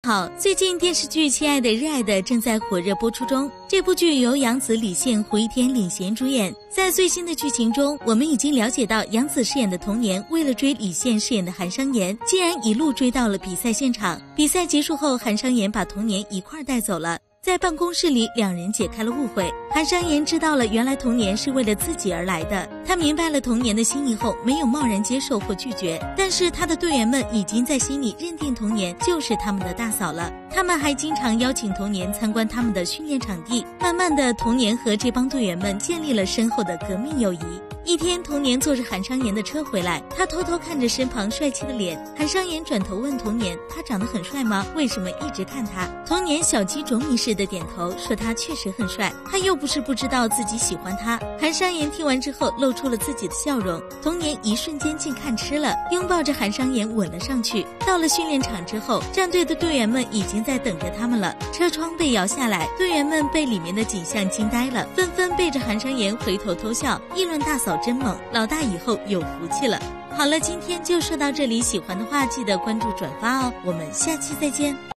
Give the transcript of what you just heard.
好，最近电视剧《亲爱的热爱的》正在火热播出中。这部剧由杨紫、李现、胡一天领衔主演。在最新的剧情中，我们已经了解到杨紫饰演的童年为了追李现饰演的韩商言，竟然一路追到了比赛现场。比赛结束后，韩商言把童年一块带走了。在办公室里，两人解开了误会。韩商言知道了，原来童年是为了自己而来的。他明白了童年的心意后，没有贸然接受或拒绝。但是他的队员们已经在心里认定童年就是他们的大嫂了。他们还经常邀请童年参观他们的训练场地。慢慢的，童年和这帮队员们建立了深厚的革命友谊。一天，童年坐着韩商言的车回来，他偷偷看着身旁帅气的脸。韩商言转头问童年：“他长得很帅吗？为什么一直看他？”童年小鸡啄米似的点头，说他确实很帅，他又不是不知道自己喜欢他。韩商言听完之后露出了自己的笑容，童年一瞬间竟看痴了，拥抱着韩商言吻了上去。到了训练场之后，战队的队员们已经在等着他们了。车窗被摇下来，队员们被里面的景象惊呆了，纷纷背着韩商言回头偷笑，议论大嫂真猛，老大以后有福气了。好了，今天就说到这里，喜欢的话记得关注转发哦，我们下期再见。